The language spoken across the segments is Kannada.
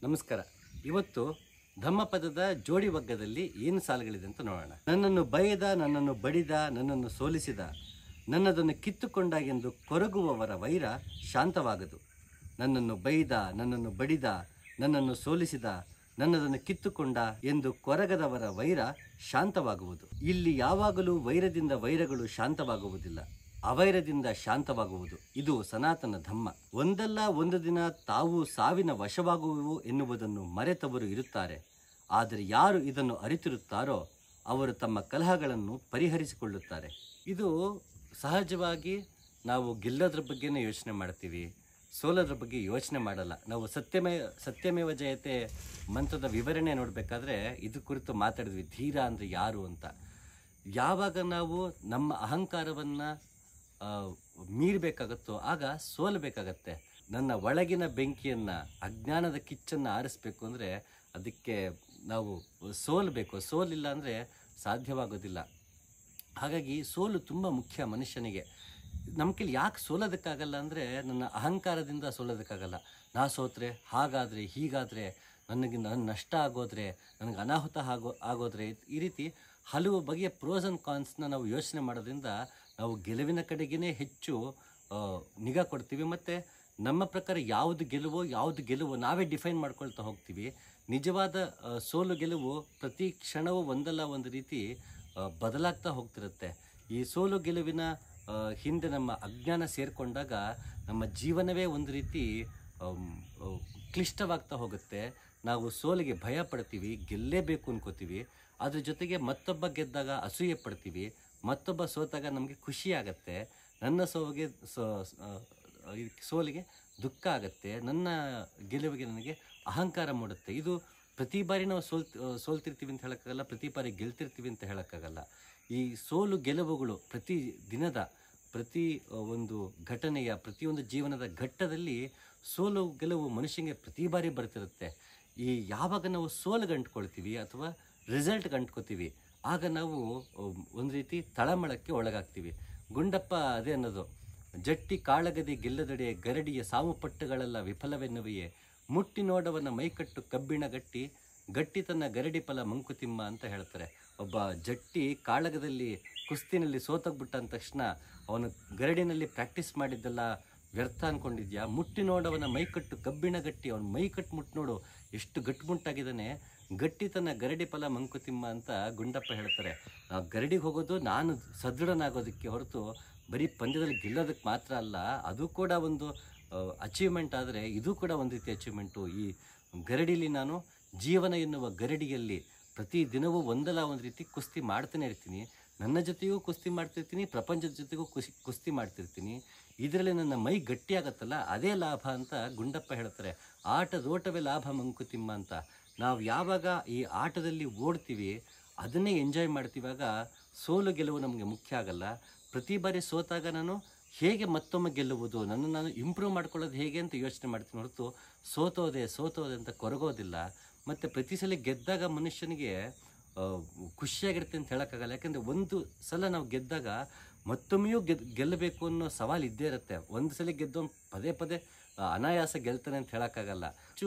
ನಮಸ್ಕಾರ. ಇವತ್ತು ಧಮ್ಮಪದದ ಜೋಡಿ ವಗ್ಗದಲ್ಲಿ ಏನು ಸಾಲುಗಳಿದೆ ಅಂತ ನೋಡೋಣ. ನನ್ನನ್ನು ಬೈದ, ನನ್ನನ್ನು ಬಡಿದ, ನನ್ನನ್ನು ಸೋಲಿಸಿದ, ನನ್ನದನ್ನು ಕಿತ್ತುಕೊಂಡಾಗೆಂದು ಕೊರಗುವವರ ವೈರ ಶಾಂತವಾಗದು. ನನ್ನನ್ನು ಬೈದ, ನನ್ನನ್ನು ಬಡಿದ, ನನ್ನನ್ನು ಸೋಲಿಸಿದ, ನನ್ನದನ್ನು ಕಿತ್ತುಕೊಂಡ ಎಂದು ಕೊರಗದವರ ವೈರ ಶಾಂತವಾಗುವುದು. ಇಲ್ಲಿ ಯಾವಾಗಲೂ ವೈರದಿಂದ ವೈರಗಳು ಶಾಂತವಾಗುವುದಿಲ್ಲ, ಅವೈರದಿಂದ ಶಾಂತವಾಗುವುದು. ಇದು ಸನಾತನ ಧಮ್ಮ. ಒಂದಲ್ಲ ಒಂದು ದಿನ ತಾವು ಸಾವಿನ ವಶವಾಗುವು ಎನ್ನುವುದನ್ನು ಮರೆತವರು ಇರುತ್ತಾರೆ. ಆದರೆ ಯಾರು ಇದನ್ನು ಅರಿತಿರುತ್ತಾರೋ ಅವರು ತಮ್ಮ ಕಲಹಗಳನ್ನು ಪರಿಹರಿಸಿಕೊಳ್ಳುತ್ತಾರೆ. ಇದು ಸಹಜವಾಗಿ ನಾವು ಗೆಲ್ಲೋದ್ರ ಬಗ್ಗೆನೇ ಯೋಚನೆ ಮಾಡ್ತೀವಿ, ಸೋಲೋದ್ರ ಬಗ್ಗೆ ಯೋಚನೆ ಮಾಡಲ್ಲ. ನಾವು ಸತ್ಯಮೇವ ಜಯತೆ ಮಂತ್ರದ ವಿವರಣೆ ನೋಡಬೇಕಾದ್ರೆ ಇದು ಕುರಿತು ಮಾತಾಡಿದ್ವಿ, ಧೀರ ಅಂದರೆ ಯಾರು ಅಂತ. ಯಾವಾಗ ನಾವು ನಮ್ಮ ಅಹಂಕಾರವನ್ನು ಮೀರಬೇಕಾಗತ್ತೋ ಆಗ ಸೋಲಬೇಕಾಗತ್ತೆ. ನನ್ನ ಒಳಗಿನ ಬೆಂಕಿಯನ್ನು, ಅಜ್ಞಾನದ ಕಿಚ್ಚನ್ನು ಆರಿಸ್ಬೇಕು ಅಂದರೆ ಅದಕ್ಕೆ ನಾವು ಸೋಲಬೇಕು. ಸೋಲಿಲ್ಲ ಅಂದರೆ ಸಾಧ್ಯವಾಗೋದಿಲ್ಲ. ಹಾಗಾಗಿ ಸೋಲು ತುಂಬ ಮುಖ್ಯ ಮನುಷ್ಯನಿಗೆ. ನಮ್ಮ ಕೈಲಿ ಯಾಕೆ ಸೋಲೋದಕ್ಕಾಗಲ್ಲ ಅಂದರೆ ನನ್ನ ಅಹಂಕಾರದಿಂದ ಸೋಲೋದಕ್ಕಾಗಲ್ಲ. ನಾ ಸೋತ್ರೆ, ಹಾಗಾದರೆ, ಹೀಗಾದರೆ, ನನ್ನ ನಷ್ಟ ಆಗೋದ್ರೆ, ನನಗೆ ಅನಾಹುತ ಆಗೋದ್ರೆ, ಈ ರೀತಿ ಹಲವು ಬಗೆಯ ಪ್ರೋಸ್ ಆ್ಯಂಡ್ ಕಾನ್ಸ್ನ ನಾವು ಯೋಚನೆ ಮಾಡೋದ್ರಿಂದ ನಾವು ಗೆಲುವಿನ ಕಡೆಗೇ ಹೆಚ್ಚು ನಿಗಾ ಕೊಡ್ತೀವಿ. ಮತ್ತು ನಮ್ಮ ಪ್ರಕಾರ ಯಾವುದು ಗೆಲುವೋ ನಾವೇ ಡಿಫೈನ್ ಮಾಡ್ಕೊಳ್ತಾ ಹೋಗ್ತೀವಿ. ನಿಜವಾದ ಸೋಲು ಗೆಲುವು ಪ್ರತಿ ಕ್ಷಣವೂ ಒಂದಲ್ಲ ಒಂದು ರೀತಿ ಬದಲಾಗ್ತಾ ಹೋಗ್ತಿರುತ್ತೆ. ಈ ಸೋಲು ಗೆಲುವಿನ ಹಿಂದೆ ನಮ್ಮ ಅಜ್ಞಾನ ಸೇರಿಕೊಂಡಾಗ ನಮ್ಮ ಜೀವನವೇ ಒಂದು ರೀತಿ ಕ್ಲಿಷ್ಟವಾಗ್ತಾ ಹೋಗುತ್ತೆ. ನಾವು ಸೋಲಿಗೆ ಭಯ ಪಡ್ತೀವಿ, ಗೆಲ್ಲೇಬೇಕು ಅನ್ಕೋತೀವಿ. ಅದ್ರ ಜೊತೆಗೆ ಮತ್ತೊಬ್ಬ ಗೆದ್ದಾಗ ಅಸೂಯೆ ಪಡ್ತೀವಿ, ಮತ್ತೊಬ್ಬ ಸೋತಾಗ ನಮಗೆ ಖುಷಿ ಆಗತ್ತೆ. ನನ್ನ ಸೋಲಿಗೆ ದುಃಖ ಆಗುತ್ತೆ, ನನ್ನ ಗೆಲುವಿಗೆ ನನಗೆ ಅಹಂಕಾರ ಮೂಡುತ್ತೆ. ಇದು ಪ್ರತಿ ಬಾರಿ ನಾವು ಸೋಲ್ತಿರ್ತೀವಿ ಅಂತ ಹೇಳೋಕ್ಕಾಗಲ್ಲ, ಪ್ರತಿ ಬಾರಿ ಗೆಲ್ತಿರ್ತೀವಿ ಅಂತ ಹೇಳೋಕ್ಕಾಗಲ್ಲ. ಈ ಸೋಲು ಗೆಲುವುಗಳು ಪ್ರತಿ ದಿನದ, ಪ್ರತಿ ಒಂದು ಘಟನೆಯ, ಪ್ರತಿಯೊಂದು ಜೀವನದ ಘಟ್ಟದಲ್ಲಿ ಸೋಲು ಗೆಲುವು ಮನುಷ್ಯನಿಗೆ ಪ್ರತಿ ಬಾರಿ ಬರ್ತಿರುತ್ತೆ. ಈ ಯಾವಾಗ ನಾವು ಸೋಲು ಗಂಟ್ಕೊಳ್ತೀವಿ ಅಥವಾ ರಿಸಲ್ಟ್ ಗಂಟ್ಕೋತೀವಿ ಆಗ ನಾವು ಒಂದು ರೀತಿ ತಳಮಳಕ್ಕೆ ಒಳಗಾಗ್ತೀವಿ. ಗುಂಡಪ್ಪ ಅದೇ ಅನ್ನೋದು, ಜಟ್ಟಿ ಕಾಳಗದೆ ಗೆಲ್ಲದಡೆ ಗರಡಿಯ ಸಾವು ಪಟ್ಟುಗಳೆಲ್ಲ ವಿಫಲವೆನ್ನುವೆಯೇ, ಮುಟ್ಟಿ ನೋಡವನ ಮೈಕಟ್ಟು ಕಬ್ಬಿಣ ಗಟ್ಟಿ ತನ್ನ ಗರಡಿ ಫಲ ಮಂಕುತಿಮ್ಮ ಅಂತ ಹೇಳ್ತಾರೆ. ಒಬ್ಬ ಜಟ್ಟಿ ಕಾಳಗದಲ್ಲಿ ಕುಸ್ತಿನಲ್ಲಿ ಸೋತೋಗ್ಬಿಟ್ಟ ಅಂದ ತಕ್ಷಣ ಅವನು ಗರಡಿನಲ್ಲಿ ಪ್ರಾಕ್ಟೀಸ್ ಮಾಡಿದ್ದೆಲ್ಲ ವ್ಯರ್ಥ ಅಂದ್ಕೊಂಡಿದ್ಯಾ? ಮುಟ್ಟಿ ನೋಡವನ ಮೈಕಟ್ಟು ಕಬ್ಬಿಣ ಅವನ ಮೈಕಟ್ಟು ಮುಟ್ಟು ನೋಡು ಎಷ್ಟು ಗಟ್ಟುಮುಟ್ಟಾಗಿದ್ದಾನೆ, ಗಟ್ಟಿ ತನ್ನ ಗರಡಿ ಫಲ ಮಂಕುತಿಮ್ಮ ಅಂತ ಗುಂಡಪ್ಪ ಹೇಳ್ತಾರೆ. ಗರಡಿಗೆ ಹೋಗೋದು ನಾನು ಸದೃಢನಾಗೋದಕ್ಕೆ ಹೊರತು ಬರೀ ಪಂದ್ಯದಲ್ಲಿ ಗೆಲ್ಲೋದಕ್ಕೆ ಮಾತ್ರ ಅಲ್ಲ, ಅದು ಕೂಡ ಒಂದು ಅಚೀವ್ಮೆಂಟ್. ಆದರೆ ಇದು ಕೂಡ ಒಂದು ರೀತಿ ಅಚೀವ್ಮೆಂಟು. ಈ ಗರಡಿಲಿ ನಾನು ಜೀವನ ಎನ್ನುವ ಗರಡಿಯಲ್ಲಿ ಪ್ರತಿ ದಿನವೂ ಒಂದಲ್ಲ ಒಂದು ರೀತಿ ಕುಸ್ತಿ ಮಾಡ್ತಾನೆ ಇರ್ತೀನಿ. ನನ್ನ ಜೊತೆಗೂ ಕುಸ್ತಿ ಮಾಡ್ತಿರ್ತೀನಿ, ಪ್ರಪಂಚದ ಜೊತೆಗೂ ಕುಸ್ತಿ ಮಾಡ್ತಿರ್ತೀನಿ. ಇದರಲ್ಲಿ ನನ್ನ ಮೈ ಗಟ್ಟಿಯಾಗತ್ತಲ್ಲ, ಅದೇ ಲಾಭ ಅಂತ ಗುಂಡಪ್ಪ ಹೇಳ್ತಾರೆ. ಆಟದೋಟವೇ ಲಾಭ ಮಂಕುತಿಮ್ಮ ಅಂತ. ನಾವು ಯಾವಾಗ ಈ ಆಟದಲ್ಲಿ ಓಡ್ತೀವಿ, ಅದನ್ನೇ ಎಂಜಾಯ್ ಮಾಡ್ತೀವಾಗ ಸೋಲು ಗೆಲುವು ನಮಗೆ ಮುಖ್ಯ ಆಗಲ್ಲ. ಪ್ರತಿ ಬಾರಿ ಸೋತಾಗ ನಾನು ಹೇಗೆ ಮತ್ತೊಮ್ಮೆ ಗೆಲ್ಲುವುದು, ನಾನು ಇಂಪ್ರೂವ್ ಮಾಡ್ಕೊಳ್ಳೋದು ಹೇಗೆ ಅಂತ ಯೋಚನೆ ಮಾಡ್ತೀನಿ ಹೊರತು ಸೋತೋದೆ ಅಂತ ಕೊರಗೋದಿಲ್ಲ. ಮತ್ತು ಪ್ರತಿ ಸಲ ಗೆದ್ದಾಗ ಮನುಷ್ಯನಿಗೆ ಖುಷಿಯಾಗಿರುತ್ತೆ ಅಂತ ಹೇಳೋಕ್ಕಾಗಲ್ಲ. ಯಾಕೆಂದರೆ ಒಂದು ಸಲ ನಾವು ಗೆದ್ದಾಗ ಮತ್ತೊಮ್ಮೆಯೂ ಗೆಲ್ಲಬೇಕು ಅನ್ನೋ ಸವಾಲು ಇದ್ದೇ ಇರುತ್ತೆ. ಒಂದು ಸಲ ಗೆದ್ದವನು ಪದೇ ಅನಾಯಾಸ ಗೆಲ್ತಾನೆ ಅಂತ ಹೇಳೋಕ್ಕಾಗಲ್ಲ. ಹೆಚ್ಚು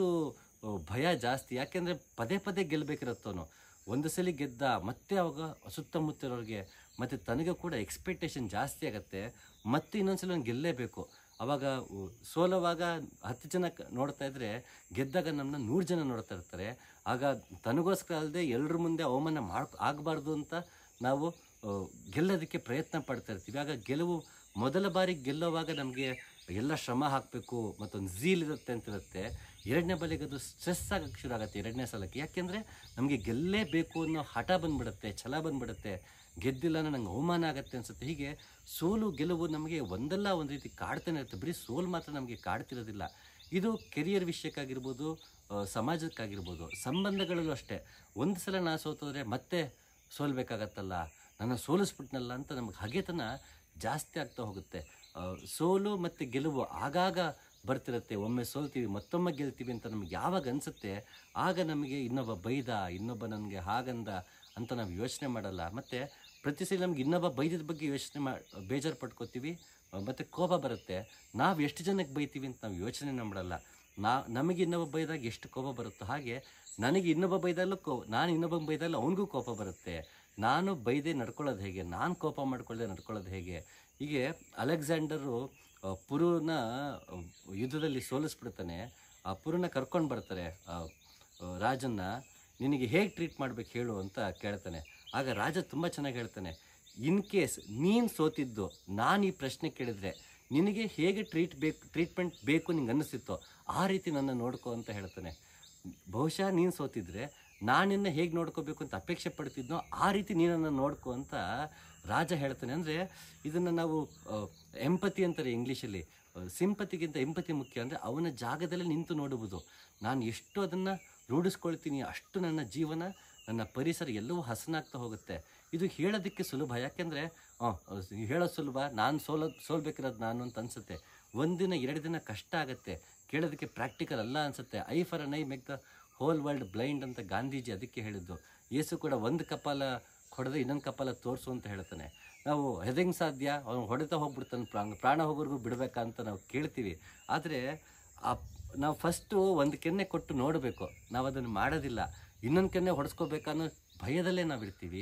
ಭಯ ಜಾಸ್ತಿ, ಯಾಕೆಂದರೆ ಪದೇ ಗೆಲ್ಲಬೇಕಿರುತ್ತವನು. ಒಂದು ಸಲ ಗೆದ್ದ ಮತ್ತೆ ಅವಾಗ ಸುತ್ತಮುತ್ತಲವ್ರಿಗೆ ಮತ್ತು ತನಗೆ ಕೂಡ ಎಕ್ಸ್ಪೆಕ್ಟೇಷನ್ ಜಾಸ್ತಿ ಆಗುತ್ತೆ. ಮತ್ತೆ ಇನ್ನೊಂದ್ಸಲ ಅವ್ನು ಗೆಲ್ಲೇಬೇಕು. ಆವಾಗ ಸೋಲುವಾಗ 10 ಜನ ನೋಡ್ತಾ ಇದ್ದರೆ ಗೆದ್ದಾಗ ನಮ್ಮನ್ನ 100 ಜನ ನೋಡ್ತಾ ಇರ್ತಾರೆ. ಆಗ ತನಗೋಸ್ಕರ ಅಲ್ಲದೆ ಎಲ್ಲರ ಮುಂದೆ ಅವಮಾನ ಆಗಬಾರ್ದು ಅಂತ ನಾವು ಗೆಲ್ಲೋದಕ್ಕೆ ಪ್ರಯತ್ನ ಪಡ್ತಾ ಇರ್ತೀವಿ. ಆಗ ಗೆಲುವು ಮೊದಲ ಬಾರಿ ಗೆಲ್ಲುವಾಗ ನಮಗೆ ಎಲ್ಲ ಶ್ರಮ ಹಾಕಬೇಕು, ಮತ್ತೊಂದು ಝೀಲ್ ಇರುತ್ತೆ ಅಂತಿರುತ್ತೆ. ಎರಡನೇ ಬಾರಿಗೆ ಅದು ಸ್ಟ್ರೆಸ್ ಆಗೋಕ್ಕೆ ಶುರು ಆಗುತ್ತೆ ಎರಡನೇ ಸಲಕ್ಕೆ. ಯಾಕೆಂದರೆ ನಮಗೆ ಗೆಲ್ಲೇಬೇಕು ಅನ್ನೋ ಹಠ ಬಂದ್ಬಿಡುತ್ತೆ, ಛಲ ಬಂದ್ಬಿಡುತ್ತೆ. ಗೆದ್ದಿಲ್ಲ ಅಂದರೆ ನಂಗೆ ಅವಮಾನ ಆಗುತ್ತೆ ಅನಿಸುತ್ತೆ. ಹೀಗೆ ಸೋಲು ಗೆಲುವು ನಮಗೆ ಒಂದಲ್ಲ ಒಂದು ರೀತಿ ಕಾಡ್ತಾನೆ ಇರುತ್ತೆ. ಬರೀ ಸೋಲು ಮಾತ್ರ ನಮಗೆ ಕಾಡ್ತಿರೋದಿಲ್ಲ. ಇದು ಕೆರಿಯರ್ ವಿಷಯಕ್ಕಾಗಿರ್ಬೋದು, ಸಮಾಜಕ್ಕಾಗಿರ್ಬೋದು, ಸಂಬಂಧಗಳಲ್ಲೂ ಅಷ್ಟೇ. ಒಂದು ಸಲ ನಾ ಸೋತೋದ್ರೆ ಮತ್ತೆ ಸೋಲ್ಬೇಕಾಗತ್ತಲ್ಲ, ನನ್ನ ಸೋಲಿಸ್ಬಿಟ್ನಲ್ಲ ಅಂತ ನಮಗೆ ಹಗೆತನ ಜಾಸ್ತಿ ಆಗ್ತಾ ಹೋಗುತ್ತೆ. ಸೋಲು ಮತ್ತು ಗೆಲುವು ಆಗಾಗ ಬರ್ತಿರುತ್ತೆ. ಒಮ್ಮೆ ಸೋಲ್ತೀವಿ, ಮತ್ತೊಮ್ಮೆ ಗೆಲ್ತೀವಿ ಅಂತ ನಮಗೆ ಯಾವಾಗ ಅನಿಸುತ್ತೆ ಆಗ ನಮಗೆ ಇನ್ನೊಬ್ಬ ಬೈದ, ಇನ್ನೊಬ್ಬ ನನಗೆ ಹಾಗಂದ ಅಂತ ನಾವು ಯೋಚನೆ ಮಾಡಲ್ಲ. ಮತ್ತು ಪ್ರತಿ ಸಲ ನಮ್ಗೆ ಇನ್ನೊಬ್ಬ ಬೈದಿದ ಬಗ್ಗೆ ಬೇಜಾರು ಪಡ್ಕೋತೀವಿ, ಮತ್ತು ಕೋಪ ಬರುತ್ತೆ. ನಾವು ಎಷ್ಟು ಜನಕ್ಕೆ ಬೈತೀವಿ ಅಂತ ನಾವು ಯೋಚನೆ ಮಾಡಲ್ಲ. ನಮಗೆ ಇನ್ನೊಬ್ಬ ಬೈದಾಗ ಎಷ್ಟು ಕೋಪ ಬರುತ್ತೋ ಹಾಗೆ ನನಗೆ ಇನ್ನೊಬ್ಬ ಬೈದಲ್ಲೂ ನಾನು ಇನ್ನೊಬ್ಬ ಬೈದಲ್ಲೂ ಅವನಿಗೂ ಕೋಪ ಬರುತ್ತೆ. ನಾನು ಬೈದೆ ನಡ್ಕೊಳ್ಳೋದು ಹೇಗೆ, ನಾನು ಕೋಪ ಮಾಡ್ಕೊಳ್ಳದೆ ನಡ್ಕೊಳ್ಳೋದು ಹೇಗೆ. ಹೀಗೆ ಅಲೆಕ್ಸಾಂಡರು ಪುರುನ ಯುದ್ಧದಲ್ಲಿ ಸೋಲಿಸ್ಬಿಡ್ತಾನೆ. ಆ ಪುರುನ ಕರ್ಕೊಂಡು ಬರ್ತಾರೆ ರಾಜನ್ನ. ನಿನಗೆ ಹೇಗೆ ಟ್ರೀಟ್ ಮಾಡ್ಬೇಕು ಹೇಳು ಅಂತ ಕೇಳ್ತಾನೆ. ಆಗ ರಾಜ ತುಂಬ ಚೆನ್ನಾಗಿ ಹೇಳ್ತಾನೆ, ಇನ್ ಕೇಸ್ ನೀನು ಸೋತಿದ್ದು ನಾನು ಈ ಪ್ರಶ್ನೆ ಕೇಳಿದ್ರೆ ನಿನಗೆ ಹೇಗೆ ಟ್ರೀಟ್ಮೆಂಟ್ ಬೇಕು ನಿಂಗೆ ಅನ್ನಿಸ್ತಿತ್ತೋ ಆ ರೀತಿ ನನ್ನ ನೋಡ್ಕೊ ಅಂತ ಹೇಳ್ತಾನೆ. ಬಹುಶಃ ನೀನು ಸೋತಿದ್ರೆ ನಾನು ನಿನ್ನ ಹೇಗೆ ನೋಡ್ಕೋಬೇಕು ಅಂತ ಅಪೇಕ್ಷೆ ಪಡ್ತಿದ್ನೋ ಆ ರೀತಿ ನೀನನ್ನು ನೋಡ್ಕೊ ಅಂತ ರಾಜ ಹೇಳ್ತಾನೆ. ಅಂದರೆ ಇದನ್ನು ನಾವು ಎಂಪತಿ ಅಂತಾರೆ ಇಂಗ್ಲೀಷಲ್ಲಿ. ಸಿಂಪತಿಗಿಂತ ಎಂಪತಿ ಮುಖ್ಯ. ಅಂದರೆ ಅವನ ಜಾಗದಲ್ಲಿ ನಿಂತು ನೋಡುವುದು. ನಾನು ಎಷ್ಟು ಅದನ್ನು ರೂಢಿಸ್ಕೊಳ್ತೀನಿ ಅಷ್ಟು ನನ್ನ ಜೀವನ, ನನ್ನ ಪರಿಸರ ಎಲ್ಲವೂ ಹಸನಾಗ್ತಾ ಹೋಗುತ್ತೆ. ಇದು ಹೇಳೋದಕ್ಕೆ ಸುಲಭ, ಯಾಕೆಂದರೆ ಹೇಳೋದು ಸುಲಭ, ನಾನು ಸೋಲ್ಬೇಕಿರೋದು ನಾನು ಅಂತ ಅನಿಸುತ್ತೆ. ಒಂದಿನ 2 ದಿನ ಕಷ್ಟ ಆಗುತ್ತೆ, ಕೇಳೋದಕ್ಕೆ ಪ್ರಾಕ್ಟಿಕಲ್ ಅಲ್ಲ ಅನಿಸುತ್ತೆ. Eye for an eye make the whole world blind ಅಂತ ಗಾಂಧೀಜಿ ಅದಕ್ಕೆ ಹೇಳಿದ್ದು. ಯೇಸು ಕೂಡ ಒಂದು ಕಪಾಲ ಹೊಡೆದ್ರೆ ಇನ್ನೊಂದು ಕಪಾಲ ತೋರಿಸು ಅಂತ ಹೇಳ್ತಾನೆ. ನಾವು ಹೆದಂಗೆ ಸಾಧ್ಯ, ಅವನು ಹೊಡೆತಾ ಹೋಗ್ಬಿಡ್ತಾನೆ, ಪ್ರಾಣ ಹೋಗೋರ್ಗೂ ಬಿಡಬೇಕಂತ ನಾವು ಕೇಳ್ತೀವಿ. ಆದರೆ ನಾವು ಫಸ್ಟು ಒಂದು ಕೆನ್ನೆ ಕೊಟ್ಟು ನೋಡಬೇಕು. ನಾವು ಅದನ್ನು ಮಾಡೋದಿಲ್ಲ. ಇನ್ನೊಂದು ಕೆನ್ನೆ ಹೊಡೆಸ್ಕೋಬೇಕನ್ನೋ ಭಯದಲ್ಲೇ ನಾವು ಇರ್ತೀವಿ.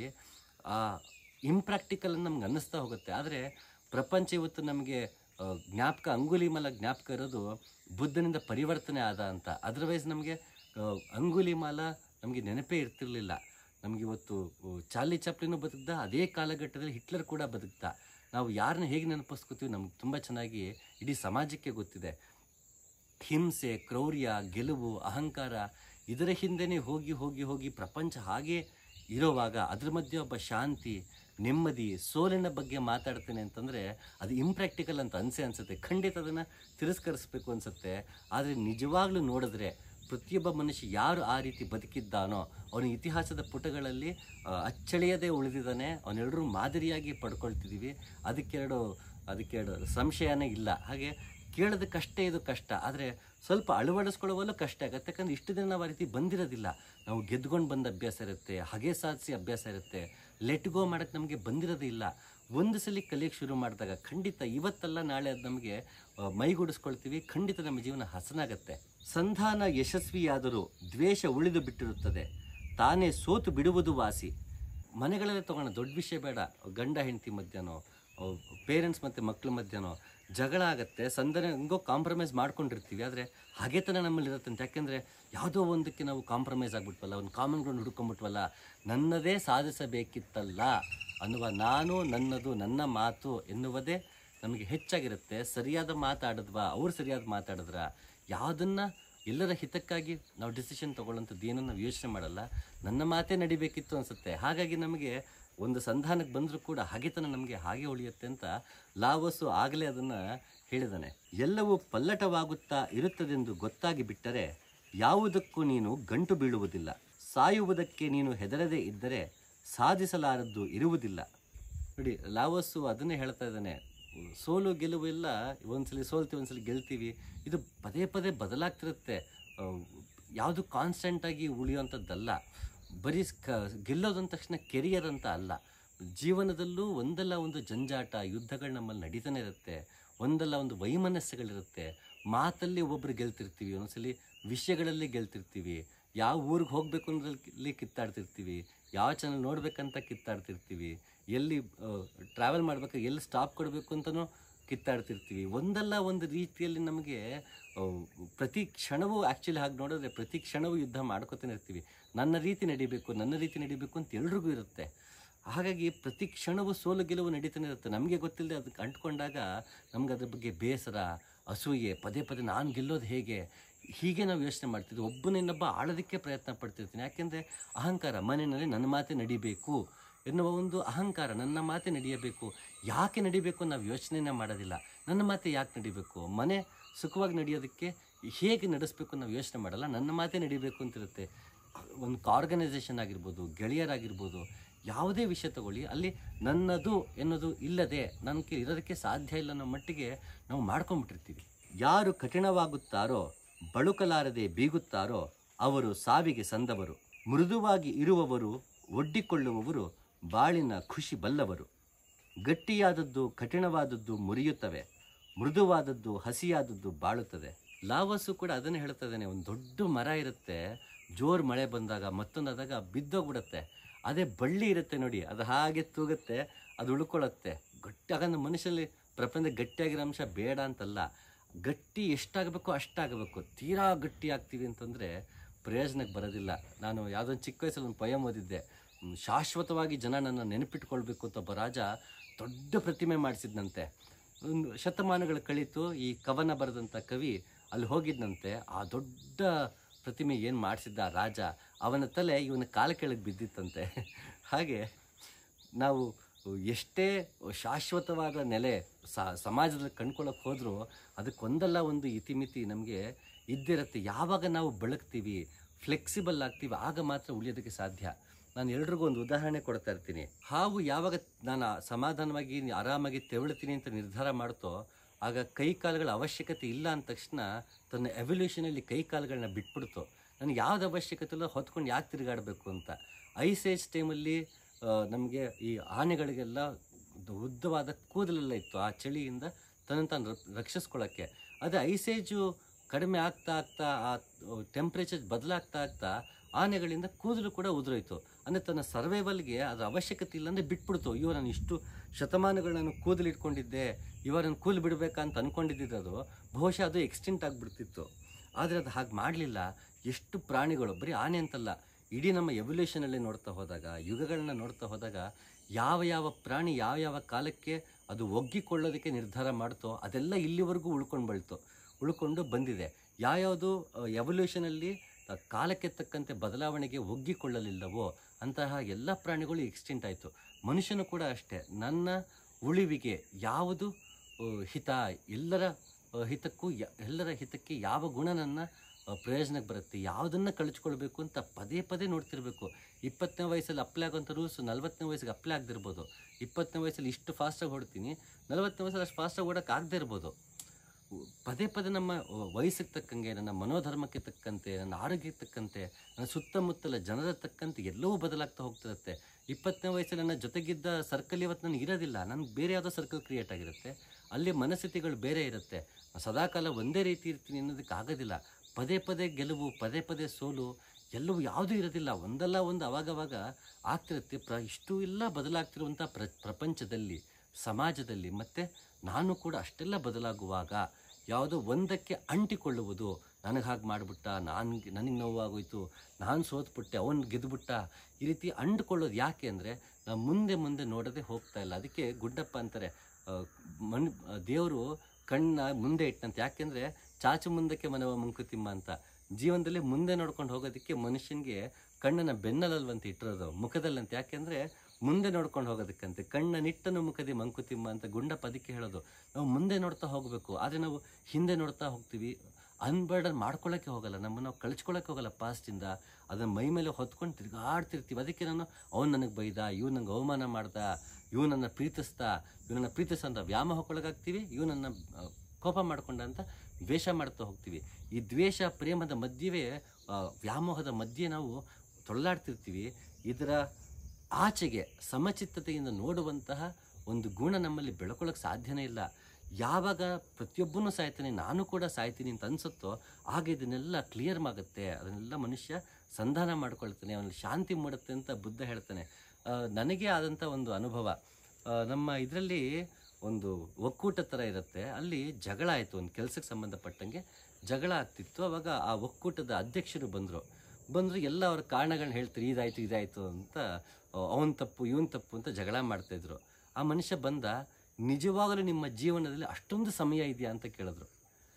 ಇಂಪ್ರಾಕ್ಟಿಕಲ್ ನಮ್ಗೆ ಅನ್ನಿಸ್ತಾ ಹೋಗುತ್ತೆ. ಆದರೆ ಪ್ರಪಂಚ ಇವತ್ತು ನಮಗೆ ಜ್ಞಾಪಕ, ಅಂಗುಲಿಮಾಲ ಜ್ಞಾಪಕ ಇರೋದು ಬುದ್ಧನಿಂದ ಪರಿವರ್ತನೆ ಆದ ಅಂತ. ಅದರ್ವೈಸ್ ನಮಗೆ ಅಂಗುಲಿಮಾಲ ನಮಗೆ ನೆನಪೇ ಇರ್ತಿರ್ಲಿಲ್ಲ. ನಮಗಿವತ್ತು ಚಾರ್ಲಿ ಚಾಪ್ಲಿನೂ ಬದುಕ್ದ, ಅದೇ ಕಾಲಘಟ್ಟದಲ್ಲಿ ಹಿಟ್ಲರ್ ಕೂಡ ಬದುಕ್ತಾ. ನಾವು ಯಾರನ್ನ ಹೇಗೆ ನೆನಪಿಸ್ಕೋತೀವಿ ನಮ್ಗೆ ತುಂಬ ಚೆನ್ನಾಗಿ ಇಡೀ ಸಮಾಜಕ್ಕೆ ಗೊತ್ತಿದೆ. ಹಿಂಸೆ, ಕ್ರೌರ್ಯ, ಗೆಲುವು, ಅಹಂಕಾರ ಇದರ ಹಿಂದೆನೇ ಹೋಗಿ ಹೋಗಿ ಹೋಗಿ ಪ್ರಪಂಚ ಹಾಗೆ ಇರೋವಾಗ ಅದ್ರ ಮಧ್ಯೆ ಒಬ್ಬ ಶಾಂತಿ, ನೆಮ್ಮದಿ, ಸೋಲಿನ ಬಗ್ಗೆ ಮಾತಾಡ್ತೇನೆ ಅಂತಂದರೆ ಅದು ಇಂಪ್ರ್ಯಾಕ್ಟಿಕಲ್ ಅಂತ ಅನಿಸುತ್ತೆ. ಖಂಡಿತ ಅದನ್ನು ತಿರಸ್ಕರಿಸಬೇಕು ಅನಿಸುತ್ತೆ. ಆದರೆ ನಿಜವಾಗ್ಲೂ ನೋಡಿದ್ರೆ ಪ್ರತಿಯೊಬ್ಬ ಮನುಷ್ಯ ಯಾರು ಆ ರೀತಿ ಬದುಕಿದ್ದಾನೋ ಅವನ ಇತಿಹಾಸದ ಪುಟಗಳಲ್ಲಿ ಅಚ್ಚಳಿಯದೇ ಉಳಿದಿದ್ದಾನೆ. ಅವನೆಲ್ಲರೂ ಮಾದರಿಯಾಗಿ ಪಡ್ಕೊಳ್ತಿದ್ದೀವಿ. ಅದಕ್ಕೆರಡು ಸಂಶಯನೇ ಇಲ್ಲ. ಹಾಗೆ ಕೇಳೋದಕ್ಕಷ್ಟೇ ಇದು ಕಷ್ಟ, ಆದರೆ ಸ್ವಲ್ಪ ಅಳವಡಿಸ್ಕೊಳ್ಳುವಲ್ಲೂ ಕಷ್ಟ ಆಗುತ್ತೆ. ಯಾಕಂದರೆ ಇಷ್ಟು ದಿನ ನಾವು ಆ ರೀತಿ ಬಂದಿರೋದಿಲ್ಲ. ನಾವು ಗೆದ್ಕೊಂಡು ಬಂದ ಅಭ್ಯಾಸ ಇರುತ್ತೆ, ಹಾಗೆ ಸಾಧಿಸಿ ಅಭ್ಯಾಸ ಇರುತ್ತೆ. ಲೆಟ್ ಗೋ ಮಾಡೋಕ್ಕೆ ನಮಗೆ ಬಂದಿರೋದೇ ಇಲ್ಲ. ಒಂದು ಸಲ ಕಲಿಯೋಕ್ಕೆ ಶುರು ಮಾಡಿದಾಗ ಖಂಡಿತ ಇವತ್ತಲ್ಲ ನಾಳೆ ಅದು ನಮಗೆ ಮೈಗೂಡಿಸ್ಕೊಳ್ತೀವಿ. ಖಂಡಿತ ನಮ್ಮ ಜೀವನ ಹಸನಾಗತ್ತೆ. ಸಂಧಾನ ಯಶಸ್ವಿಯಾದರೂ ದ್ವೇಷ ಉಳಿದು ಬಿಟ್ಟಿರುತ್ತದೆ, ತಾನೇ ಸೋತು ಬಿಡುವುದು ವಾಸಿ. ಮನೆಗಳಲ್ಲೇ ತೊಗೊಳ್ಳೋಣ, ದೊಡ್ಡ ವಿಷಯ ಬೇಡ. ಗಂಡ ಹೆಂಡತಿ ಮಧ್ಯನೋ, ಪೇರೆಂಟ್ಸ್ ಮತ್ತು ಮಕ್ಕಳ ಮಧ್ಯನೋ ಜಗಳ ಆಗುತ್ತೆ. ಸಂಧಾನ ಹೆಂಗೋ ಕಾಂಪ್ರಮೈಸ್ ಮಾಡ್ಕೊಂಡಿರ್ತೀವಿ. ಆದರೆ ಹಾಗೆತನ ನಮ್ಮಲ್ಲಿ ಇರುತ್ತಂತೆ. ಯಾಕೆಂದರೆ ಯಾವುದೋ ಒಂದಕ್ಕೆ ನಾವು ಕಾಂಪ್ರಮೈಸ್ ಆಗಿಬಿಟ್ವಲ್ಲ, ಒಂದು ಕಾಮನ್ ಗ್ರೌಂಡ್ ಹುಡ್ಕೊಂಬಿಟ್ವಲ್ಲ, ನನ್ನದೇ ಸಾಧಿಸಬೇಕಿತ್ತಲ್ಲ ಅನ್ನುವ ನಾನು, ನನ್ನದು, ನನ್ನ ಮಾತು ಎನ್ನುವುದೇ ನಮಗೆ ಹೆಚ್ಚಾಗಿರುತ್ತೆ. ಸರಿಯಾದ ಮಾತಾಡಿದ್ವಾ, ಅವ್ರು ಸರಿಯಾದ ಮಾತಾಡಿದ್ರ, ಯಾವುದನ್ನು ಎಲ್ಲರ ಹಿತಕ್ಕಾಗಿ ನಾವು ಡಿಸಿಷನ್ ತೊಗೊಳ್ಳೋಂಥದ್ದು ಏನೋ ನಾವು ಯೋಚನೆ ಮಾಡಲ್ಲ. ನನ್ನ ಮಾತೇ ನಡಿಬೇಕಿತ್ತು ಅನಿಸುತ್ತೆ. ಹಾಗಾಗಿ ನಮಗೆ ಒಂದು ಸಂಧಾನಕ್ಕೆ ಬಂದರೂ ಕೂಡ ಹಾಗೆತನ ನಮಗೆ ಹಾಗೆ ಉಳಿಯುತ್ತೆ ಅಂತ ಲಾವೋಸು ಆಗಲೇ ಅದನ್ನು ಹೇಳಿದಾನೆ. ಎಲ್ಲವೂ ಪಲ್ಲಟವಾಗುತ್ತಾ ಇರುತ್ತದೆಂದು ಗೊತ್ತಾಗಿ ಬಿಟ್ಟರೆ ಯಾವುದಕ್ಕೂ ನೀನು ಗಂಟು ಬೀಳುವುದಿಲ್ಲ. ಸಾಯುವುದಕ್ಕೆ ನೀನು ಹೆದರದೇ ಇದ್ದರೆ ಸಾಧಿಸಲಾರದ್ದು ಇರುವುದಿಲ್ಲ. ನೋಡಿ, ಲಾವೋಸು ಅದನ್ನೇ ಹೇಳ್ತಾ ಇದ್ದಾನೆ. ಸೋಲು ಗೆಲುವು ಎಲ್ಲ, ಒಂದ್ಸಲಿ ಸೋಲ್ತೀವಿ ಒಂದ್ಸಲಿ ಗೆಲ್ತೀವಿ, ಇದು ಪದೇ ಪದೇ ಬದಲಾಗ್ತಿರುತ್ತೆ. ಯಾವುದು ಕಾನ್ಸ್ಟೆಂಟಾಗಿ ಉಳಿಯುವಂಥದ್ದಲ್ಲ. ಬರೀ ಗೆಲ್ಲೋದು ಅಂದ ತಕ್ಷಣ ಕೆರಿಯರ್ ಅಂತ ಅಲ್ಲ. ಜೀವನದಲ್ಲೂ ಒಂದಲ್ಲ ಒಂದು ಜಂಜಾಟ, ಯುದ್ಧಗಳು ನಮ್ಮಲ್ಲಿ ನಡೀತಾನೆ ಇರುತ್ತೆ. ಒಂದಲ್ಲ ಒಂದು ವೈಮನಸ್ಸುಗಳಿರುತ್ತೆ. ಮಾತಲ್ಲಿ ಒಬ್ಬೊಬ್ಬರು ಗೆಲ್ತಿರ್ತೀವಿ, ಒಂದೊಂದ್ಸಲಿ ವಿಷಯಗಳಲ್ಲಿ ಗೆಲ್ತಿರ್ತೀವಿ, ಯಾವ ಊರಿಗೆ ಹೋಗಬೇಕು ಅನ್ನೋದ್ರಲ್ಲಿ ಕಿತ್ತಾಡ್ತಿರ್ತೀವಿ, ಯಾವ ಚಾನಲ್ ನೋಡಬೇಕಂತ ಕಿತ್ತಾಡ್ತಿರ್ತೀವಿ, ಎಲ್ಲಿ ಟ್ರಾವೆಲ್ ಮಾಡಬೇಕು, ಎಲ್ಲಿ ಸ್ಟಾಪ್ ಕೊಡಬೇಕು ಅಂತಲೂ ಕಿತ್ತಾಡ್ತಿರ್ತೀವಿ. ಒಂದಲ್ಲ ಒಂದು ರೀತಿಯಲ್ಲಿ ನಮಗೆ ಪ್ರತಿ ಕ್ಷಣವೂ, ಆ್ಯಕ್ಚುಲಿ ಹಾಗೆ ನೋಡಿದ್ರೆ ಪ್ರತಿ ಕ್ಷಣವೂ ಯುದ್ಧ ಮಾಡ್ಕೊತಾನೆ ಇರ್ತೀವಿ. ನನ್ನ ರೀತಿ ನಡಿಬೇಕು ಅಂತ ಎಲ್ರಿಗೂ ಇರುತ್ತೆ. ಹಾಗಾಗಿ ಪ್ರತಿ ಕ್ಷಣವೂ ಸೋಲು ಗೆಲುವು ನಡೀತಾನೆ ಇರುತ್ತೆ. ನಮಗೆ ಗೊತ್ತಿಲ್ಲದೆ ಅದಕ್ಕೆ ಅಂಟ್ಕೊಂಡಾಗ ನಮ್ಗೆ ಅದ್ರ ಬಗ್ಗೆ ಬೇಸರ, ಅಸೂಯೆ, ಪದೇ ಪದೇ ನಾನು ಗೆಲ್ಲೋದು ಹೇಗೆ, ಹೀಗೆ ನಾವು ಯೋಚನೆ ಮಾಡ್ತಿದ್ವಿ. ಒಬ್ಬನಿನ್ನೊಬ್ಬ ಆಳೋದಕ್ಕೆ ಪ್ರಯತ್ನ ಪಡ್ತಿರ್ತೀನಿ. ಯಾಕೆಂದರೆ ಅಹಂಕಾರ, ಮನೆಯಲ್ಲಿ ನನ್ನ ಮಾತೆ ನಡಿಬೇಕು ಎನ್ನುವ ಒಂದು ಅಹಂಕಾರ, ನನ್ನ ಮಾತೆ ನಡೆಯಬೇಕು. ಯಾಕೆ ನಡಿಬೇಕು ನಾವು ಯೋಚನೆನೇ ಮಾಡೋದಿಲ್ಲ. ನನ್ನ ಮಾತೆ ಯಾಕೆ ನಡಿಬೇಕು, ಮನೆ ಸುಖವಾಗಿ ನಡೆಯೋದಕ್ಕೆ ಹೇಗೆ ನಡೆಸಬೇಕು ನಾವು ಯೋಚನೆ ಮಾಡಲ್ಲ. ನನ್ನ ಮಾತೆ ನಡಿಬೇಕು ಅಂತಿರುತ್ತೆ. ಒಂದು ಆರ್ಗನೈಸೇಷನ್ ಆಗಿರ್ಬೋದು, ಗೆಳೆಯರಾಗಿರ್ಬೋದು, ಯಾವುದೇ ವಿಷಯ ತಗೊಳ್ಳಿ, ಅಲ್ಲಿ ನನ್ನದು ಎನ್ನೋದು ಇಲ್ಲದೆ ನನಗೆ ಇರೋದಕ್ಕೆ ಸಾಧ್ಯ ಇಲ್ಲ ಅನ್ನೋ ಮಟ್ಟಿಗೆ ನಾವು ಮಾಡ್ಕೊಂಬಿಟ್ಟಿರ್ತೀವಿ. ಯಾರು ಕಠಿಣವಾಗುತ್ತಾರೋ, ಬಳುಕಲಾರದೆ ಬೀಗುತ್ತಾರೋ ಅವರು ಸಾವಿಗೆ ಸಂದವರು. ಮೃದುವಾಗಿ ಇರುವವರು, ಒಡ್ಡಿಕೊಳ್ಳುವವರು ಬಾಳಿನ ಖುಷಿ ಬಲ್ಲವರು. ಗಟ್ಟಿಯಾದದ್ದು ಕಠಿಣವಾದದ್ದು ಮುರಿಯುತ್ತವೆ, ಮೃದುವಾದದ್ದು ಹಸಿಯಾದದ್ದು ಬಾಳುತ್ತದೆ. ಲಾವಸ್ಸು ಕೂಡ ಅದನ್ನೇ ಹೇಳ್ತಾ ಇದ್ದಾನೆ. ಒಂದು ದೊಡ್ಡ ಮರ ಇರುತ್ತೆ, ಜೋರು ಮಳೆ ಬಂದಾಗ ಮತ್ತೊಂದಾದಾಗ ಬಿದ್ದೋಗ್ಬಿಡುತ್ತೆ. ಅದೇ ಬಳ್ಳಿ ಇರುತ್ತೆ ನೋಡಿ, ಅದು ಹಾಗೆ ತೂಗುತ್ತೆ, ಅದು ಉಳ್ಕೊಳ್ಳುತ್ತೆ ಗಟ್ಟಿ. ಹಾಗಂದ್ರೆ ಮನುಷ್ಯನಲ್ಲಿ ಪ್ರಪಂಚ ಗಟ್ಟಿಯಾಗಿರೋ ಅಂಶ ಬೇಡ ಅಂತಲ್ಲ, ಗಟ್ಟಿ ಎಷ್ಟಾಗಬೇಕು ಅಷ್ಟಾಗಬೇಕು. ತೀರಾ ಗಟ್ಟಿ ಆಗ್ತೀವಿ ಅಂತಂದರೆ ಪ್ರಯೋಜನಕ್ಕೆ ಬರೋದಿಲ್ಲ. ನಾನು ಯಾವುದೊಂದು ಚಿಕ್ಕ ವಯಸ್ಸಲ್ಲಿ ಒಂದು ಪೊಯಮ್ ಓದಿದ್ದೆ, ಶಾಶ್ವತವಾಗಿ ಜನ ನನ್ನ ನೆನಪಿಟ್ಕೊಳ್ಬೇಕು ಅಂತ ಒಬ್ಬ ರಾಜ ದೊಡ್ಡ ಪ್ರತಿಮೆ ಮಾಡಿಸಿದ್ನಂತೆ. ಒಂದು ಶತಮಾನಗಳು ಕಳೀತು, ಈ ಕವನ ಬರೆದಂಥ ಕವಿ ಅಲ್ಲಿ ಹೋಗಿದ್ದಂತೆ. ಆ ದೊಡ್ಡ ಪ್ರತಿಮೆ ಏನು ಮಾಡಿಸಿದ್ದ ಆ ರಾಜ, ಅವನ ತಲೆ ಇವನ ಕಾಲ ಕೆಳಗೆ ಬಿದ್ದಿತ್ತಂತೆ. ಹಾಗೆ ನಾವು ಎಷ್ಟೇ ಶಾಶ್ವತವಾದ ನೆಲೆ ಸಮಾಜದಲ್ಲಿ ಕಂಡ್ಕೊಳ್ಳೋಕೆ ಹೋದರೂ ಅದಕ್ಕೊಂದಲ್ಲ ಒಂದು ಇತಿಮಿತಿ ನಮಗೆ ಇದ್ದಿರುತ್ತೆ. ಯಾವಾಗ ನಾವು ಬೆಳಗ್ತೀವಿ, ಫ್ಲೆಕ್ಸಿಬಲ್ ಆಗ್ತೀವಿ, ಆಗ ಮಾತ್ರ ಉಳಿಯೋದಕ್ಕೆ ಸಾಧ್ಯ. ನಾನು ಎಲ್ರಿಗೂ ಒಂದು ಉದಾಹರಣೆ ಕೊಡ್ತಾ ಇರ್ತೀನಿ. ಹಾವು ಯಾವಾಗ ನಾನು ಸಮಾಧಾನವಾಗಿ ಆರಾಮಾಗಿ ತೆವಳ್ತೀನಿ ಅಂತ ನಿರ್ಧಾರ ಮಾಡ್ತೋ, ಆಗ ಕೈ ಕಾಲುಗಳ ಅವಶ್ಯಕತೆ ಇಲ್ಲ ಅಂದ ತಕ್ಷಣ ತನ್ನ ಎವಲ್ಯೂಷನಲ್ಲಿ ಕೈ ಕಾಲುಗಳನ್ನ ಬಿಟ್ಬಿಡ್ತು. ನನಗೆ ಯಾವ್ದು ಅವಶ್ಯಕತೆ ಇಲ್ಲ, ಹೊತ್ಕೊಂಡು ಯಾಕೆ ತಿರುಗಾಡಬೇಕು ಅಂತ. ಐಸ್ ಏಜ್ ಟೈಮಲ್ಲಿ ನಮಗೆ ಈ ಆನೆಗಳಿಗೆಲ್ಲ ಉದ್ದವಾದ ಕೂದಲೆಲ್ಲ ಇತ್ತು, ಆ ಚಳಿಯಿಂದ ತನ್ನ ತಾನು ರಕ್ಷಿಸ್ಕೊಳ್ಳೋಕ್ಕೆ. ಅದೇ ಐಸ್ ಏಜು ಕಡಿಮೆ ಆಗ್ತಾ ಆಗ್ತಾ, ಆ ಟೆಂಪ್ರೇಚರ್ ಬದಲಾಗ್ತಾ ಆಗ್ತಾ ಆನೆಗಳಿಂದ ಕೂದಲು ಕೂಡ ಉದುರೋಯ್ತು. ಅಂದರೆ ತನ್ನ ಸರ್ವೈವಲ್ಗೆ ಅದರ ಅವಶ್ಯಕತೆ ಇಲ್ಲ ಅಂದರೆ ಬಿಟ್ಬಿಡ್ತು. ಅಯ್ಯೋ, ನಾನು ಇಷ್ಟು ಶತಮಾನಗಳು ನಾನು ಕೂದಲು ಇಟ್ಕೊಂಡಿದ್ದೆ, ಇವಾಗ ನಾನು ಕೂದಲು ಬಿಡಬೇಕಂತ ಅಂದ್ಕೊಂಡಿದ್ದು ಬಹುಶಃ ಅದು ಎಕ್ಸ್ಟಿಂಟ್ ಆಗಿಬಿಡ್ತಿತ್ತು. ಆದರೆ ಅದು ಹಾಗೆ ಮಾಡಲಿಲ್ಲ. ಎಷ್ಟು ಪ್ರಾಣಿಗಳು, ಬರೀ ಆನೆ ಅಂತಲ್ಲ, ಇಡೀ ನಮ್ಮ ಎವಲ್ಯೂಷನಲ್ಲೇ ನೋಡ್ತಾ ಹೋದಾಗ, ಯುಗಗಳನ್ನ ನೋಡ್ತಾ ಹೋದಾಗ, ಯಾವ ಯಾವ ಪ್ರಾಣಿ ಯಾವ ಯಾವ ಕಾಲಕ್ಕೆ ಅದು ಒಗ್ಗಿಕೊಳ್ಳೋದಕ್ಕೆ ನಿರ್ಧಾರ ಮಾಡ್ತೋ ಅದೆಲ್ಲ ಇಲ್ಲಿವರೆಗೂ ಉಳ್ಕೊಂಡು ಬಂದಿದೆ. ಯಾವ್ಯಾವುದು ಎವಲ್ಯೂಷನಲ್ಲಿ ಕಾಲಕ್ಕೆ ತಕ್ಕಂತೆ ಬದಲಾವಣೆಗೆ ಒಗ್ಗಿಕೊಳ್ಳಲಿಲ್ಲವೋ ಅಂತಹ ಎಲ್ಲ ಪ್ರಾಣಿಗಳು ಎಕ್ಸ್ಟಿಂಟ್ ಆಯಿತು. ಮನುಷ್ಯನು ಕೂಡ ಅಷ್ಟೇ. ನನ್ನ ಉಳಿವಿಗೆ ಯಾವುದು ಹಿತ, ಎಲ್ಲರ ಹಿತಕ್ಕೆ ಯಾವ ಗುಣ ನನ್ನ ಪ್ರಯೋಜನಕ್ಕೆ ಬರುತ್ತೆ, ಯಾವುದನ್ನು ಕಳಿಸ್ಕೊಳ್ಬೇಕು ಅಂತ ಪದೇ ಪದೇ ನೋಡ್ತಿರ್ಬೇಕು. 20ನೇ ವಯಸ್ಸಲ್ಲಿ ಅಪ್ಲೈ ಆಗೋಂಥ ರೂಲ್ಸ್ 40ನೇ ವಯಸ್ಸಿಗೆ ಅಪ್ಲೈ ಆಗದಿರ್ಬೋದು. 20ನೇ ವಯಸ್ಸಲ್ಲಿ ಇಷ್ಟು ಫಾಸ್ಟಾಗಿ ಹೊಡ್ತೀನಿ, 40ನೇ ವಯಸ್ಸಲ್ಲಿ ಅಷ್ಟು ಫಾಸ್ಟಾಗಿ ಓಡೋಕ್ಕೆ ಆಗದೇ ಇರ್ಬೋದು. ಪದೇ ಪದೇ ನಮ್ಮ ವಯಸ್ಸಿಗೆ ತಕ್ಕಂಗೆ, ನನ್ನ ಮನೋಧರ್ಮಕ್ಕೆ ತಕ್ಕಂತೆ, ನನ್ನ ಆರೋಗ್ಯಕ್ಕೆ ತಕ್ಕಂತೆ, ನನ್ನ ಸುತ್ತಮುತ್ತಲ ಜನರ ತಕ್ಕಂತೆ ಎಲ್ಲವೂ ಬದಲಾಗ್ತಾ ಹೋಗ್ತಿರುತ್ತೆ. 20ನೇ ವಯಸ್ಸಲ್ಲಿ ನನ್ನ ಜೊತೆಗಿದ್ದ ಸರ್ಕಲ್ ಇವತ್ತು ನನಗೆ ಇರೋದಿಲ್ಲ, ನನಗೆ ಬೇರೆ ಯಾವುದೋ ಸರ್ಕಲ್ ಕ್ರಿಯೇಟ್ ಆಗಿರುತ್ತೆ. ಅಲ್ಲಿ ಮನಸ್ಥಿತಿಗಳು ಬೇರೆ ಇರುತ್ತೆ. ಸದಾಕಾಲ ಒಂದೇ ರೀತಿ ಇರ್ತೀನಿ ಅನ್ನೋದಕ್ಕೆ ಆಗೋದಿಲ್ಲ. ಪದೇ ಪದೇ ಗೆಲುವು, ಪದೇ ಪದೇ ಸೋಲು, ಎಲ್ಲವೂ ಯಾವುದೂ ಇರೋದಿಲ್ಲ. ಒಂದಲ್ಲ ಒಂದು ಅವಾಗವಾಗ ಆಗ್ತಿರುತ್ತೆ. ಇಷ್ಟು ಎಲ್ಲ ಬದಲಾಗ್ತಿರುವಂಥ ಪ್ರಪಂಚದಲ್ಲಿ, ಸಮಾಜದಲ್ಲಿ, ಮತ್ತು ನಾನು ಕೂಡ ಅಷ್ಟೆಲ್ಲ ಬದಲಾಗುವಾಗ ಯಾವುದೋ ಒಂದಕ್ಕೆ ಅಂಟಿಕೊಳ್ಳುವುದು, ನನಗೆ ಹಾಗೆ ಮಾಡಿಬಿಟ್ಟ, ನನಗೆ ನೋವಾಗೋಯ್ತು, ನಾನು ಸೋತ್ಬಿಟ್ಟೆ, ಅವನು ಗೆದ್ದುಬಿಟ್ಟ, ಈ ರೀತಿ ಅಂಟ್ಕೊಳ್ಳೋದು ಯಾಕೆ ಅಂದರೆ ನಾವು ಮುಂದೆ ನೋಡೋದೇ ಹೋಗ್ತಾ ಇಲ್ಲ. ಅದಕ್ಕೆ ಗುಡ್ಡಪ್ಪ ಅಂತಾರೆ, ದೇವರು ಕಣ್ಣ ಮುಂದೆ ಇಟ್ಟಂತೆ. ಯಾಕೆಂದರೆ ಚಾಚು ಮುಂದಕ್ಕೆ ಮನವ ಮಂಕುತಿಮ್ಮ ಅಂತ. ಜೀವನದಲ್ಲಿ ಮುಂದೆ ನೋಡ್ಕೊಂಡು ಹೋಗೋದಕ್ಕೆ ಮನುಷ್ಯನಿಗೆ ಕಣ್ಣನ್ನು ಬೆನ್ನಲಲ್ವಂತ ಇಟ್ಟಿರೋದು, ಮುಖದಲ್ಲಂತೆ. ಯಾಕೆಂದರೆ ಮುಂದೆ ನೋಡ್ಕೊಂಡು ಹೋಗೋದಕ್ಕಂತೆ. ಕಣ್ಣ ನಿಟ್ಟನು ಮುಖದಿ ಮಂಕುತಿಮ್ಮ ಅಂತ ಗುಂಡಪ್ಪ ಅದಕ್ಕೆ ಹೇಳೋದು. ನಾವು ಮುಂದೆ ನೋಡ್ತಾ ಹೋಗಬೇಕು. ಆದರೆ ನಾವು ಹಿಂದೆ ನೋಡ್ತಾ ಹೋಗ್ತೀವಿ. ಅನ್ಬರ್ಡನ್ ಮಾಡ್ಕೊಳ್ಳೋಕ್ಕೆ ಹೋಗಲ್ಲ, ನಮ್ಮನ್ನು ನಾವು ಕಳಿಸ್ಕೊಳ್ಳೋಕ್ಕೆ ಹೋಗಲ್ಲ ಪಾಸ್ಟಿಂದ. ಅದನ್ನು ಮೈ ಮೇಲೆ ಹೊತ್ಕೊಂಡು ತಿರುಗಾಡ್ತಿರ್ತೀವಿ. ಅದಕ್ಕೆ ಅವ್ನು ನನಗೆ ಬೈದ, ಇವ್ ನಂಗೆ ಅವಮಾನ ಮಾಡ್ದ, ಇವ್ ನನ್ನ ಪ್ರೀತಿಸಂತ ವ್ಯಾಮೋಹಕ್ಕೊಳಗಾಗ್ತೀವಿ, ಇವ್ ನನ್ನ ಕೋಪ ಮಾಡ್ಕೊಂಡ ಅಂತ ದ್ವೇಷ ಮಾಡ್ತಾ ಹೋಗ್ತೀವಿ. ಈ ದ್ವೇಷ ಪ್ರೇಮದ ಮಧ್ಯವೇ, ವ್ಯಾಮೋಹದ ಮಧ್ಯೆ ನಾವು ತೊಳ್ಳಾಡ್ತಿರ್ತೀವಿ. ಇದರ ಆಚೆಗೆ ಸಮಚಿತ್ತತೆಯಿಂದ ನೋಡುವಂತಹ ಒಂದು ಗುಣ ನಮ್ಮಲ್ಲಿ ಬೆಳ್ಕೊಳ್ಳೋಕೆ ಸಾಧ್ಯನೇ ಇಲ್ಲ. ಯಾವಾಗ ಪ್ರತಿಯೊಬ್ಬನೂ ಸಾಯ್ತಾನೆ, ನಾನು ಕೂಡ ಸಾಯ್ತೀನಿ ಅಂತ ಅನಿಸುತ್ತೋ ಆಗ ಇದನ್ನೆಲ್ಲ ಕ್ಲಿಯರ್ ಆಗುತ್ತೆ. ಅದನ್ನೆಲ್ಲ ಮನುಷ್ಯ ಸಂಧಾನ ಮಾಡ್ಕೊಳ್ತಾನೆ, ಅವನಲ್ಲಿ ಶಾಂತಿ ಮೂಡುತ್ತೆ ಅಂತ ಬುದ್ಧ ಹೇಳ್ತಾನೆ. ನನಗೆ ಆದಂಥ ಒಂದು ಅನುಭವ, ನಮ್ಮ ಇದರಲ್ಲಿ ಒಂದು ಒಕ್ಕೂಟ ಥರ ಇರುತ್ತೆ. ಅಲ್ಲಿ ಜಗಳ ಆಯಿತು, ಒಂದು ಕೆಲಸಕ್ಕೆ ಸಂಬಂಧಪಟ್ಟಂಗೆ ಜಗಳ ಆಗ್ತಿತ್ತು. ಆವಾಗ ಆ ಒಕ್ಕೂಟದ ಅಧ್ಯಕ್ಷರು ಬಂದರು. ಎಲ್ಲ ಅವ್ರ ಕಾರಣಗಳನ್ನ ಹೇಳ್ತಾರೆ, ಇದಾಯಿತು ಅಂತ, ಅವನ ತಪ್ಪು ಇವನ್ ತಪ್ಪು ಅಂತ ಜಗಳ ಮಾಡ್ತಾಯಿದ್ರು. ಆ ಮನುಷ್ಯ ಬಂದ, ನಿಜವಾಗಲೂ ನಿಮ್ಮ ಜೀವನದಲ್ಲಿ ಅಷ್ಟೊಂದು ಸಮಯ ಇದೆಯಾ ಅಂತ ಕೇಳಿದ್ರು.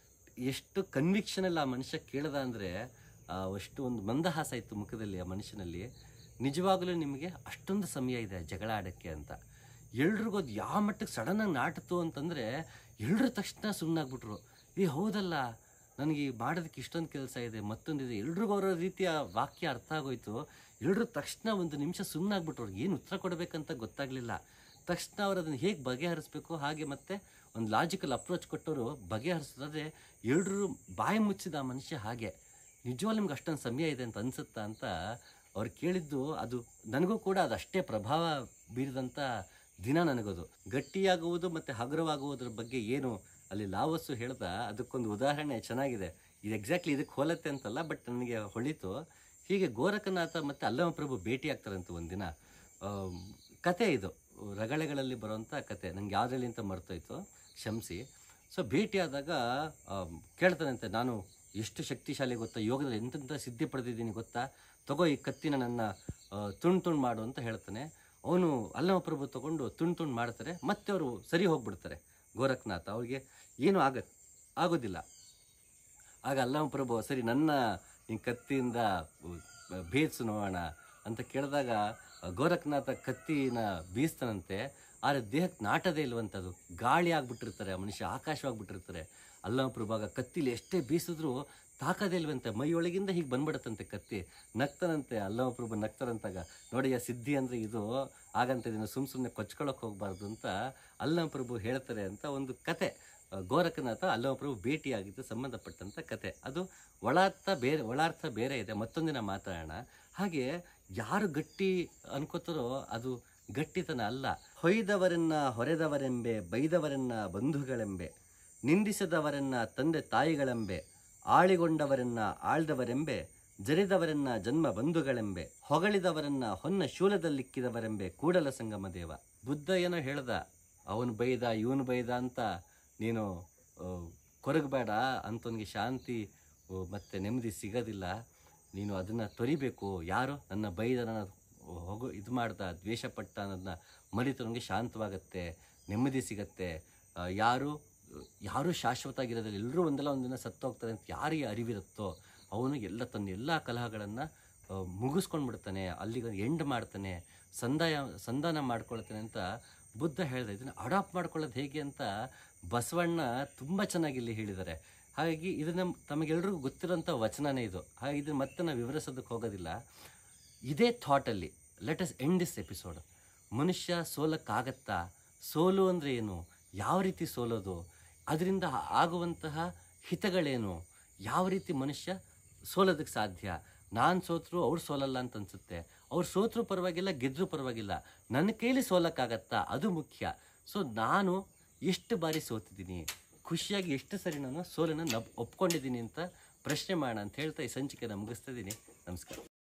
ಎಷ್ಟು ಕನ್ವಿಕ್ಷನಲ್ಲಿ ಆ ಮನುಷ್ಯ ಕೇಳ್ದ ಅಂದರೆ, ಅಷ್ಟು ಒಂದು ಮಂದಹಾಸ ಇತ್ತು ಮುಖದಲ್ಲಿ ಆ ಮನುಷ್ಯನಲ್ಲಿ. ನಿಜವಾಗಲೂ ನಿಮಗೆ ಅಷ್ಟೊಂದು ಸಮಯ ಇದೆ ಜಗಳ ಆಡೋಕ್ಕೆ ಅಂತ. ಎಲ್ರಿಗೂ ಅದು ಯಾವ ಮಟ್ಟಕ್ಕೆ ಸಡನ್ನಾಗಿ ನಾಟಿತು ಅಂತಂದರೆ ಎಲ್ಲರೂ ತಕ್ಷಣ ಸುಮ್ಮನಾಗ್ಬಿಟ್ರು. ಹೌದಲ್ಲ, ನನಗೆ ಮಾಡೋದಕ್ಕೆ ಇಷ್ಟೊಂದು ಕೆಲಸ ಇದೆ, ಮತ್ತೊಂದಿದೆ. ಎಲ್ರಿಗೂ ಅವರ ರೀತಿಯ ವಾಕ್ಯ ಅರ್ಥ ಆಗೋಯ್ತು. ಎಲ್ಲರೂ ತಕ್ಷಣ ಒಂದು ನಿಮಿಷ ಸುಮ್ಮನಾಗ್ಬಿಟ್ರು. ಅವ್ರಿಗೆ ಏನು ಉತ್ತರ ಕೊಡಬೇಕಂತ ಗೊತ್ತಾಗಲಿಲ್ಲ. ತಕ್ಷಣ ಅವರು ಅದನ್ನು ಹೇಗೆ ಬಗೆಹರಿಸ್ಬೇಕು ಹಾಗೆ ಮತ್ತೆ ಒಂದು ಲಾಜಿಕಲ್ ಅಪ್ರೋಚ್ ಕೊಟ್ಟವರು ಬಗೆಹರಿಸಿದ್ರೆ ಎಲ್ಲರೂ ಬಾಯಿ ಮುಚ್ಚಿದ ಆ ಮನುಷ್ಯ ಹಾಗೆ. ನಿಜವಾಗ್ಲೂ ನಿಮ್ಗೆ ಅಷ್ಟೊಂದು ಸಮಯ ಇದೆ ಅಂತ ಅನಿಸುತ್ತಾ ಅಂತ ಅವ್ರು ಕೇಳಿದ್ದು. ಅದು ನನಗೂ ಕೂಡ ಅದಷ್ಟೇ ಪ್ರಭಾವ ಬೀರಿದಂಥ ದಿನ ನನಗದು. ಗಟ್ಟಿಯಾಗುವುದು ಮತ್ತು ಹಗುರವಾಗುವುದರ ಬಗ್ಗೆ ಏನು ಅಲ್ಲಿ ಲಾವಸ್ಸು ಹೇಳ್ದ, ಅದಕ್ಕೊಂದು ಉದಾಹರಣೆ ಚೆನ್ನಾಗಿದೆ. ಇದು ಎಕ್ಸಾಕ್ಟ್ಲಿ ಇದಕ್ಕೆ ಹೋಲತ್ತೆ ಅಂತಲ್ಲ, ಬಟ್ ನನಗೆ ಹೊಳಿತು. ಹೀಗೆ ಗೋರಖನಾಥ ಮತ್ತು ಅಲ್ಲಮಪ್ರಭು ಭೇಟಿ ಆಗ್ತಾರಂತೆ ಒಂದಿನ. ಕತೆ ಇದು, ರಗಳೆಗಳಲ್ಲಿ ಬರುವಂಥ ಕತೆ. ನನಗೆ ಯಾವುದ್ರಲ್ಲಿ ಅಂತ ಮರ್ತೋಯ್ತು, ಕ್ಷಮಿಸಿ. ಸೊ ಭೇಟಿಯಾದಾಗ ಕೇಳ್ತಾನಂತೆ, ನಾನು ಎಷ್ಟು ಶಕ್ತಿಶಾಲಿ ಗೊತ್ತಾ, ಯೋಗದಲ್ಲಿ ಎಂತೆಂಥ ಸಿದ್ಧಿ ಪಡೆದಿದ್ದೀನಿ ಗೊತ್ತಾ, ತಗೋ ಈ ಕತ್ತಿನ ನನ್ನ ತುಂಡು ಮಾಡು ಅಂತ ಹೇಳ್ತಾನೆ. ಅವನು ಅಲ್ಲಮಪ್ರಭು ತೊಗೊಂಡು ತುಂಡು ಮಾಡ್ತಾರೆ. ಮತ್ತೆ ಅವರು ಸರಿ ಹೋಗ್ಬಿಡ್ತಾರೆ. ಗೋರಖನಾಥ ಅವ್ರಿಗೆ ಏನೂ ಆಗೋದಿಲ್ಲ. ಆಗ ಅಲ್ಲಮಪ್ರಭು, ಸರಿ ನನ್ನ ಈ ಕತ್ತಿಯಿಂದ ಭೇದಿಸು ನೋಡೋಣ ಅಂತ ಕೇಳಿದಾಗ ಗೋರಖನಾಥ ಕತ್ತಿನ ಬೀಸ್ತಾನಂತೆ. ಆದರೆ ದೇಹಕ್ಕೆ ನಾಟದೇ ಇಲ್ವಂಥದ್ದು, ಗಾಳಿ ಆಗ್ಬಿಟ್ಟಿರ್ತಾರೆ, ಆ ಮನುಷ್ಯ ಆಕಾಶವಾಗಿಬಿಟ್ಟಿರ್ತಾರೆ. ಅಲ್ಲಮಪ್ರಭು ಆಗ ಕತ್ತಿಲಿ ಎಷ್ಟೇ ಬೀಸಿದ್ರೂ ತಾಕದೇ ಇಲ್ವಂತೆ, ಮೈಯೊಳಗಿಂದ ಹೀಗೆ ಬಂದ್ಬಿಡತ್ತಂತೆ ಕತ್ತಿ. ನಗ್ತಾನಂತೆ ಅಲ್ಲಮಪ್ರಭು, ನಗ್ತಾರಂತಾಗ, ನೋಡಿ ಆ ಸಿದ್ಧಿ ಅಂದರೆ ಇದು ಆಗಂತ, ಇದನ್ನು ಸುಮ್ಮನೆ ಕೊಚ್ಕೊಳ್ಳೋಕೆ ಹೋಗಬಾರ್ದು ಅಂತ ಅಲ್ಲಮಪ್ರಭು ಹೇಳ್ತಾರೆ ಅಂತ ಒಂದು ಕತೆ. ಗೋರಖನಾಥ ಅಲ್ಲಮಪ್ರಭು ಭೇಟಿಯಾಗಿದ್ದು ಸಂಬಂಧಪಟ್ಟಂಥ ಕತೆ. ಅದು ಒಳಾರ್ಥ ಬೇರೆ ಇದೆ, ಮತ್ತೊಂದಿನ ಮಾತಾಡೋಣ. ಹಾಗೆ ಯಾರು ಗಟ್ಟಿ ಅನ್ಕೋತಾರೋ ಅದು ಗಟ್ಟಿತನ ಅಲ್ಲ. ಹೊಯ್ದವರನ್ನ ಹೊರೆದವರೆಂಬೆ, ಬೈದವರನ್ನ ಬಂಧುಗಳೆಂಬೆ, ನಿಂದಿಸದವರನ್ನ ತಂದೆ ತಾಯಿಗಳೆಂಬೆ, ಆಳಿಗೊಂಡವರನ್ನ ಆಳ್ದವರೆಂಬೆ, ಜರಿದವರನ್ನ ಜನ್ಮ ಬಂಧುಗಳೆಂಬೆ, ಹೊಗಳಿದವರನ್ನ ಹೊನ್ನ ಶೂಲದಲ್ಲಿಕ್ಕಿದವರೆಂಬೆ ಕೂಡಲ ಸಂಗಮ ದೇವ. ಬುದ್ಧ ಏನೋ ಹೇಳ್ದ, ಅವನು ಬೈದ ಇವನು ಬೈದ ಅಂತ ನೀನು ಕೊರಗಬೇಡ, ಅಂಥವನಿಗೆ ಶಾಂತಿ ಮತ್ತು ನೆಮ್ಮದಿ ಸಿಗೋದಿಲ್ಲ. ನೀನು ಅದನ್ನು ತೊರಿಬೇಕು. ಯಾರು ನನ್ನ ಬೈದ, ನನ್ನ ಇದು ಮಾಡ್ದ, ದ್ವೇಷಪಟ್ಟ ಅನ್ನೋದನ್ನ ಮರಿತು, ನನಗೆ ಶಾಂತವಾಗತ್ತೆ, ನೆಮ್ಮದಿ ಸಿಗತ್ತೆ. ಯಾರೂ ಶಾಶ್ವತ ಆಗಿರೋದಿಲ್ಲ, ಎಲ್ಲರೂ ಒಂದಲ್ಲ ಒಂದಿನ ಸತ್ತೋಗ್ತಾರೆ ಅಂತ ಯಾರಿಗೆ ಅರಿವಿರುತ್ತೋ ಅವನು ತನ್ನ ಎಲ್ಲ ಕಲಹಗಳನ್ನು ಮುಗಿಸ್ಕೊಂಡ್ಬಿಡ್ತಾನೆ, ಅಲ್ಲಿಗೆ ಎಂಡ್ ಮಾಡ್ತಾನೆ, ಸಂಧಾನ ಮಾಡ್ಕೊಳ್ತಾನೆ ಅಂತ ಬುದ್ಧ ಹೇಳಿದೆ. ಇದನ್ನು ಅಡಾಪ್ಟ್ ಮಾಡ್ಕೊಳ್ಳೋದು ಹೇಗೆ ಅಂತ ಬಸವಣ್ಣ ತುಂಬ ಚೆನ್ನಾಗಿ ಇಲ್ಲಿ ಹೇಳಿದ್ದಾರೆ. ಹಾಗಾಗಿ ಇದನ್ನು ತಮಗೆಲ್ರಿಗೂ ಗೊತ್ತಿರೋಂಥ ವಚನನೇ ಇದು. ಹಾಗೆ ಇದನ್ನು ಮತ್ತೆ ನಾವು ವಿವರಿಸೋದಕ್ಕೆ ಹೋಗೋದಿಲ್ಲ. ಇದೇ ಥಾಟಲ್ಲಿ let us end this episode. ಮನುಷ್ಯ ಸೋಲಕ್ಕಾಗತ್ತಾ? ಸೋಲು ಅಂದರೆ ಏನು? ಯಾವ ರೀತಿ ಸೋಲೋದು? ಅದರಿಂದ ಆಗುವಂತಹ ಹಿತಗಳೇನು? ಯಾವ ರೀತಿ ಮನುಷ್ಯ ಸೋಲೋದಕ್ಕೆ ಸಾಧ್ಯ? ನಾನು ಸೋತರು ಅವ್ರು ಸೋಲಲ್ಲ ಅಂತ ಅನ್ಸುತ್ತೆ, ಅವ್ರು ಸೋತರೂ ಪರವಾಗಿಲ್ಲ, ಗೆದ್ದರೂ ಪರವಾಗಿಲ್ಲ, ನನ್ನ ಕೈಲಿ ಸೋಲಕ್ಕಾಗತ್ತಾ? ಅದು ಮುಖ್ಯ. ಸೊ ನಾನು ಎಷ್ಟು ಬಾರಿ ಸೋತಿದ್ದೀನಿ, ಖುಷಿಯಾಗಿ ಎಷ್ಟು ಸರಿ ನಾನು ಸೋಲನ್ನು ಒಪ್ಕೊಂಡಿದ್ದೀನಿ ಅಂತ ಪ್ರಶ್ನೆ ಮಾಡೋಣ ಅಂತ ಹೇಳ್ತಾ ಈ ಸಂಚಿಕೆನ ಮುಗಿಸ್ತಾ ಇದ್ದೀನಿ. ನಮಸ್ಕಾರ.